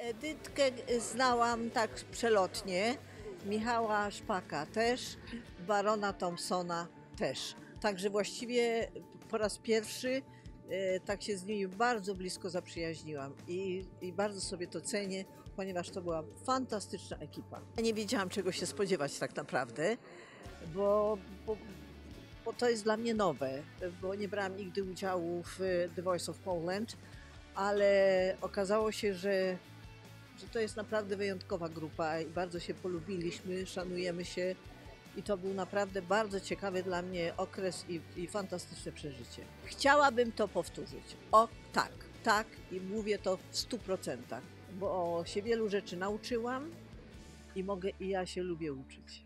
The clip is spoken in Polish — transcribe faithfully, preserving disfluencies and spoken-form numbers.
Edytkę znałam tak przelotnie, Michała Szpaka też, Barona Thompsona też. Także właściwie po raz pierwszy e, tak się z nimi bardzo blisko zaprzyjaźniłam i, i bardzo sobie to cenię, ponieważ to była fantastyczna ekipa. Ja nie wiedziałam, czego się spodziewać tak naprawdę, bo, bo, bo to jest dla mnie nowe, bo nie brałam nigdy udziału w The Voice of Poland, ale okazało się, że że to jest naprawdę wyjątkowa grupa i bardzo się polubiliśmy, szanujemy się i to był naprawdę bardzo ciekawy dla mnie okres i, i fantastyczne przeżycie. Chciałabym to powtórzyć. O tak, tak i mówię to w stu procentach, bo się wielu rzeczy nauczyłam i mogę i ja się lubię uczyć.